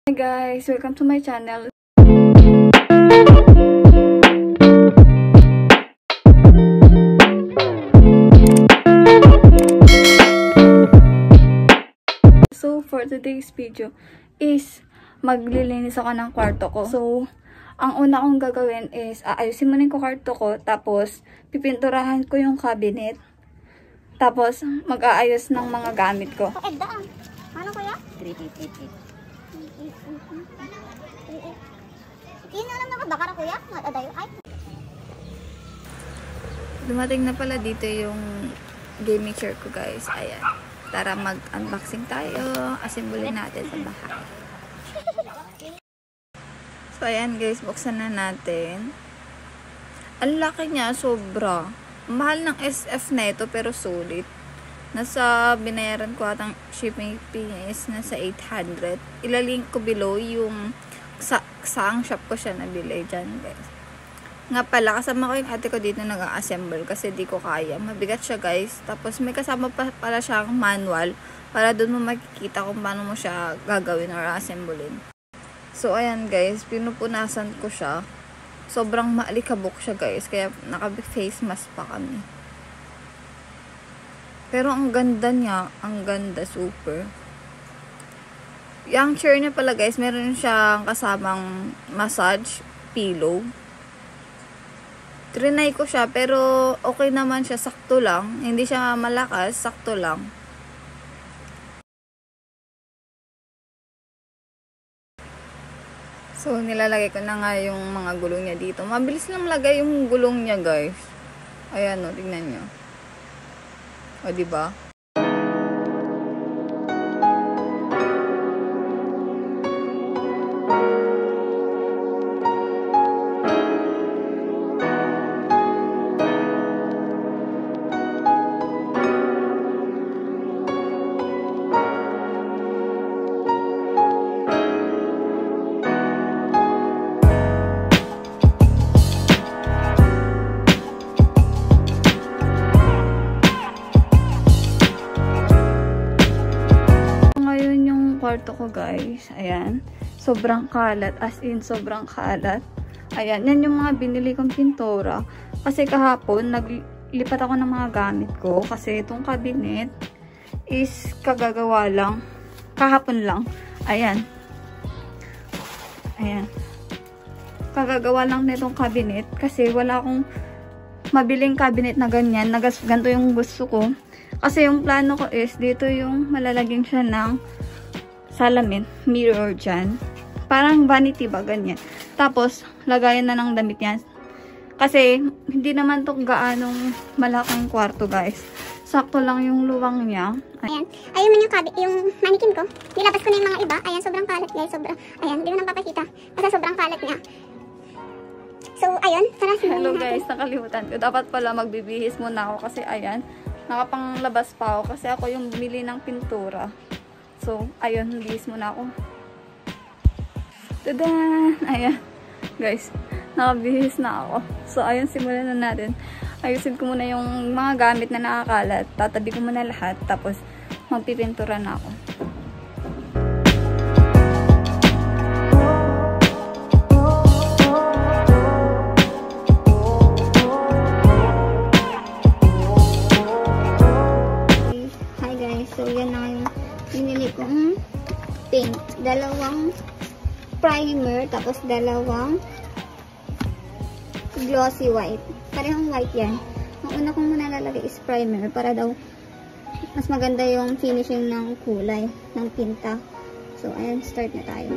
Hi guys, welcome to my channel. So for today's video is maglilinis ako ng kwarto ko. So ang una kong gagawin is aayusin muna yung kwarto ko, tapos pipinturahan ko yung cabinet, tapos mag-aayos ng mga gamit ko. Ano kuya? 388. Yun na lang nakabakara kuya? Ay. Dumating na pala dito yung gaming chair ko guys. Ayan. Tara mag-unboxing tayo. Assemble natin sa bahay. So ayan guys, buksan na natin. Ang laki niya, sobra. Mahal ng SF na ito pero sulit. Nasa binayaran ko atang shipping fee is nasa 800. Ilalink ko below yung saang shop ko siya nabili dyan guys. Nga pala, kasama ko yung ate ko dito nag-assemble kasi di ko kaya. Mabigat siya guys. Tapos may kasama pa pala siyang manual para doon mo makikita kung paano mo siya gagawin or assemblein. So ayan guys, pinupunasan ko siya. Sobrang maalikabok siya guys, kaya naka-face mask pa kami. Pero ang ganda niya, ang ganda, super. Yung chair niya pala guys, meron siyang kasamang massage pillow. Trinay ko siya, pero okay naman siya, sakto lang. Hindi siya malakas, sakto lang. So, nilalagay ko na nga yung mga gulong niya dito. Mabilis lang malagay yung gulong niya guys. Ayan o, tignan nyo. O, diba? Kwarto ko guys, ayan, sobrang kalat, as in sobrang kalat. Ayan, yan yung mga binili kong pintura kasi kahapon naglipat ako ng mga gamit ko kasi itong cabinet is kagagawa lang kahapon lang. Ayan, kagagawa lang nitong cabinet kasi wala akong mabiling cabinet na ganyan, ganito yung gusto ko kasi yung plano ko is dito yung malalagyan siya ng salamin, mirror dyan. Parang vanity ba, ganyan. Tapos, lagayan na ng damit yan. Kasi, hindi naman to gaanong malaking kwarto, guys. Sakto lang yung luwang niya. Ayan. Ayun man yung mannequin ko. Nilabas ko na yung mga iba. Ayan, sobrang kalat, guys. Ayan, hindi mo nang papakita. Kasi sobrang kalat niya. So, ayun. Tara, hello guys, nakalimutan ko. Dapat pala magbibihis muna ako kasi, ayan, nakapanglabas pa ako kasi ako yung bumili ng pintura. So, ayun, bihis muna ako. Tada! Ayan. Guys, nakabihis na ako. So, ayun, simulan na natin. Ayusin ko muna yung mga gamit na nakakalat. Tatabi ko muna lahat. Tapos, magpipintura na ako. Hi guys, so yan na yung binili kong paint. Dalawang primer, tapos dalawang glossy white. Parehong white yan. Ang una kong muna lalagay is primer para daw mas maganda yung finishing ng kulay ng pinta. So, ayan, start na tayo.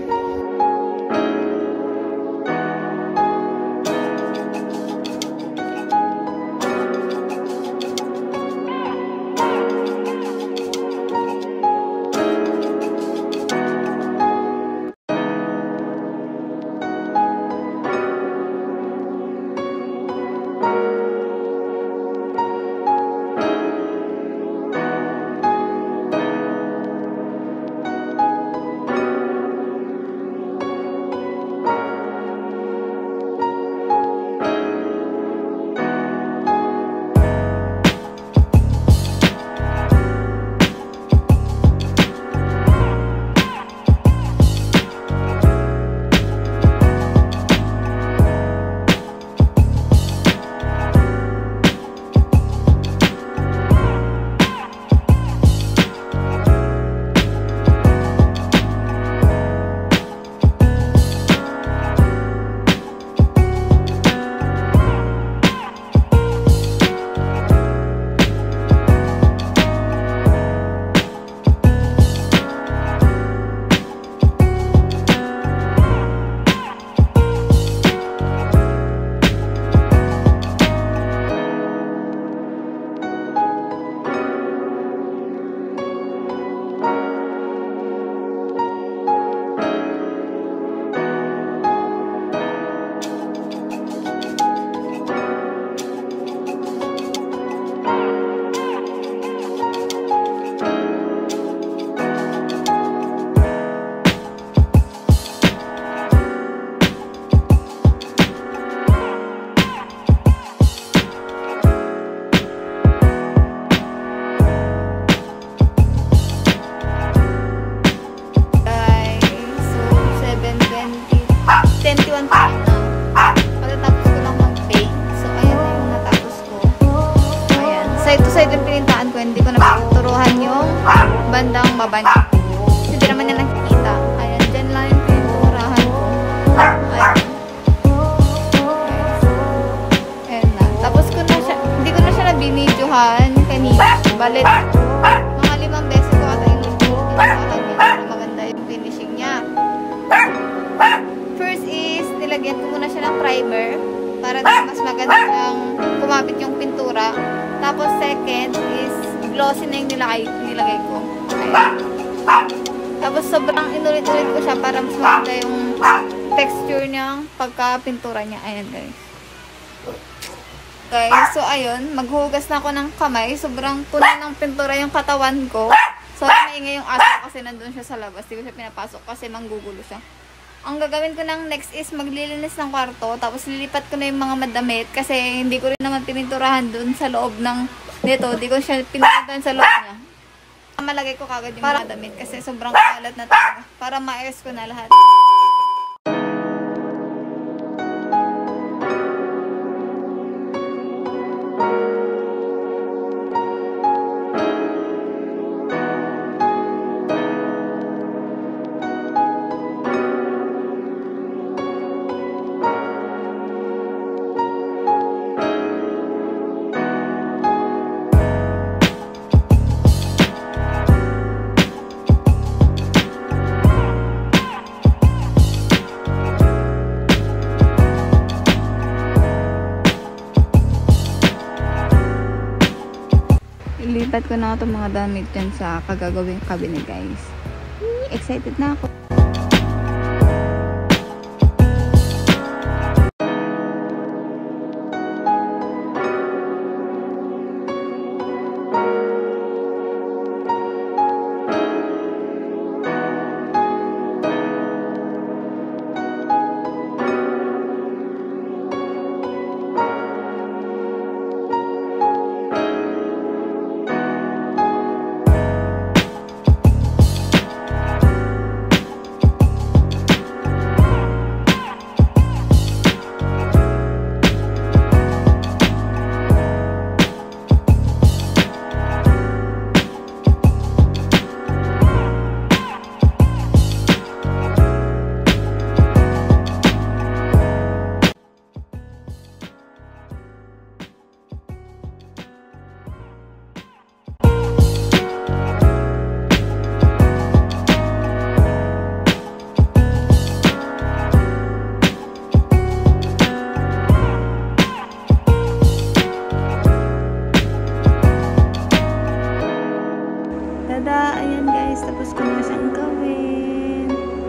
primer para na mas magandang kumapit yung pintura. Tapos second is glossy na yung nilagay ko. Ayan. Tapos sobrang inulit-ulit ko siya para mas maganda yung texture niya pagka-pintura niya. Ayan guys. Guys, so ayun, maghuhugas na ako ng kamay. Sobrang puno ng pintura yung katawan ko. So maingay yung aso kasi nandun siya sa labas. Di ko siya pinapasok kasi manggugulo siya. Ang gagawin ko ng next is maglilinis ng kwarto. Tapos lilipat ko na yung mga madamit kasi hindi ko rin naman pininturahan dun sa loob ng dito. Hindi ko siya pininturahan sa loob niya. Malagay ko kagad yung mga damit kasi sobrang kalat na talaga. Para ma-airs ko na lahat. Ilipat ko na itong mga damit dyan sa kagagawing cabinet guys. Excited na ako. Tada! Ayan guys, tapos ko na siyang gawin.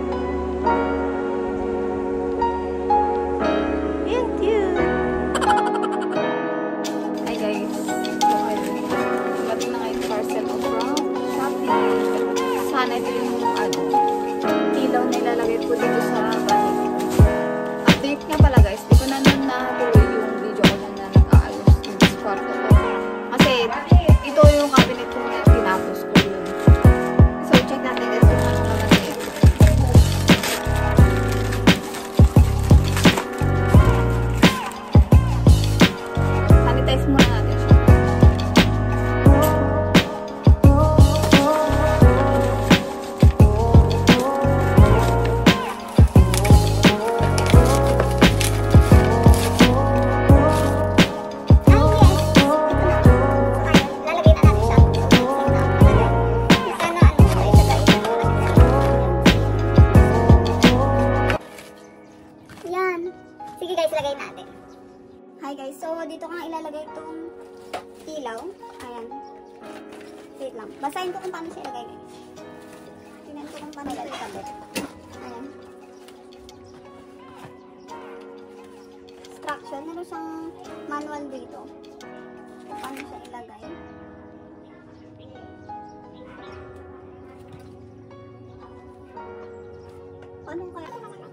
Yan, cute! Hi guys, so ayun. Dumating na ngayon parcel of from Shopee. Sana ito yung ilaw na ilalagay ko dito sa bahay. Update nga pala guys, di ko na natuloy yung video ko na nag-aayos dito sa kwarto ko. Kasi ito yung cabinet ko na tinapos ko. Sige guys, lagay natin. Hi guys, so dito ko nga ilalagay itong ilaw. Ayan. Wait lang. Basahin ko kung paano siya ilagay guys. Tingnan ko kung paano siya ilagay. Ayan. Instruction. Meron siyang manual dito. Kung paano siya ilagay. Paano kaya?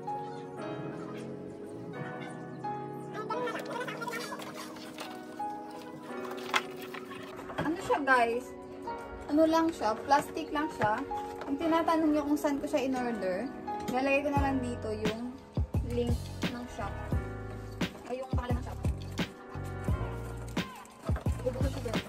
Ano siya guys? Ano lang siya? Plastic lang siya. Kung tinatanong niyo kung saan ko siya in-order, nalagay ko na lang dito yung link ng shop. Ay, yung pangalan ng shop. Bubukod ko dito.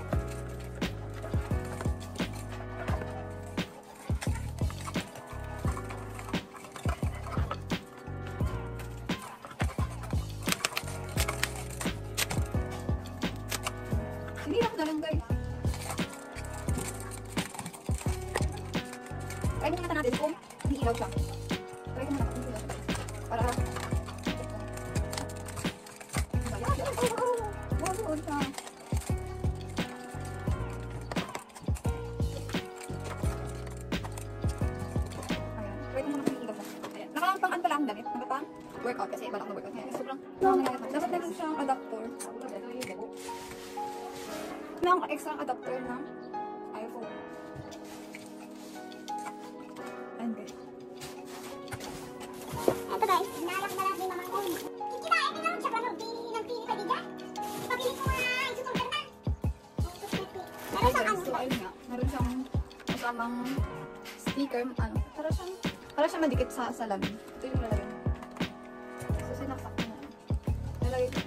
Hindi lang na lang guys. Try mo natin natin kung hindi ilaw siya. Try ko muna natin ilaw. Para po siya. Ayan. Pwede mo naman ilagay. Ayan. Nakapang-an pala ang damit. Nakapang workout kasi iba lang na workout. Ayan. Sobrang dapat meron siyang adapter. May extra adapter ng iPhone. Ayan guys. Ito guys, nalak na lang din naman ko. Kikita, ito lang siya pa nagpili ka diga. Pabili ko nga, isutong ka na. Meron siyang So ayun nga, meron siyang kasamang sticker, ano, para siyang madikit sa salamin. Ito yung lalagay mo. So sinaksak mo. Lalagay ko.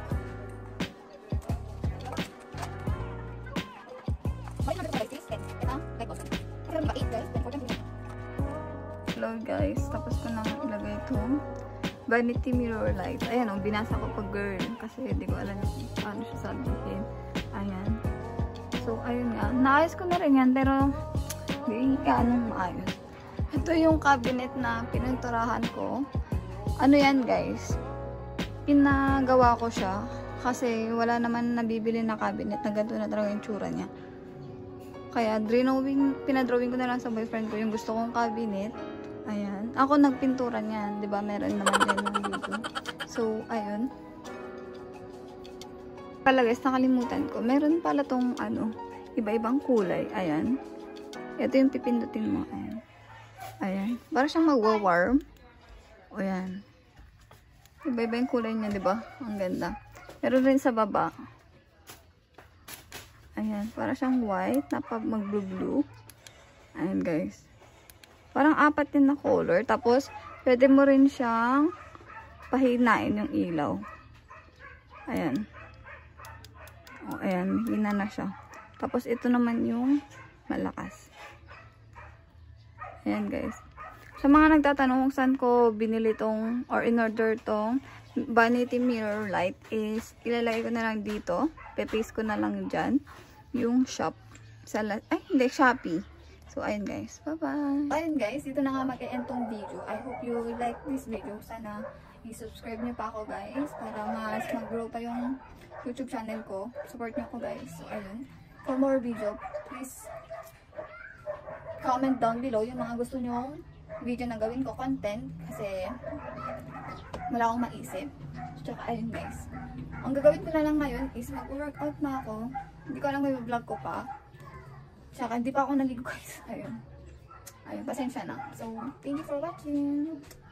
Balik natin guys, 10. Ito, like button. Pero di ba 8 guys, 10, 14. Hello guys, tapos ko na ilagay itong vanity mirror light. Ayan o, binasa ko pa girl kasi hindi ko alam paano siya sabihin. Ayan. So, ayun nga. Naayos ko na rin yan pero hindi ka anong maayos. Ito yung cabinet na pininturahan ko. Ano yan guys? Pinagawa ko siya kasi wala naman nabibili na cabinet na ganito na talaga yung tsura niya. Kaya pinadrawing ko na lang sa boyfriend ko yung gusto kong cabinet. Ayan. Ako nagpintura niyan. Diba? Meron naman dyan yung video. So, ayun. Pala guys, nakalimutan ko. Meron pala tong ano, iba-ibang kulay. Ayan. Ito yung pipindutin mo. Ayan. Ayan. Para siyang magwa-warm. O yan. Iba-iba yung kulay niya, diba? Ang ganda. Meron rin sa baba. Ayan. Para siyang white. Na mag-blue-blue. Ayan guys. Parang 4 din na color. Tapos, pwede mo rin siyang pahinain yung ilaw. Ayan. O, ayan. Hina na siya. Tapos, ito naman yung malakas. Ayan, guys. Sa mga nagtatanong kung saan ko binili tong or in-order tong vanity mirror light is ilalagay ko na lang dito. Pe-paste ko na lang dyan. Yung shop. Hindi. Shopee. So, ayun guys. Bye-bye! Ayun guys, dito na nga mag-e-end tong video. I hope you like this video. Sana i-subscribe niyo pa ako guys para mas mag-grow pa yung YouTube channel ko. Support niyo ako guys. So, ayun. For more video, please comment down below yung mga gusto nyong video na gawin ko content kasi wala akong maisip. Tsaka ayun guys. Ang gagawin ko na lang ngayon is mag-workout na ako. Hindi ko alam may vlog ko pa. Tsaka, hindi pa ako naligo guys. Ayun. Ayun, pasensya na. So, thank you for watching.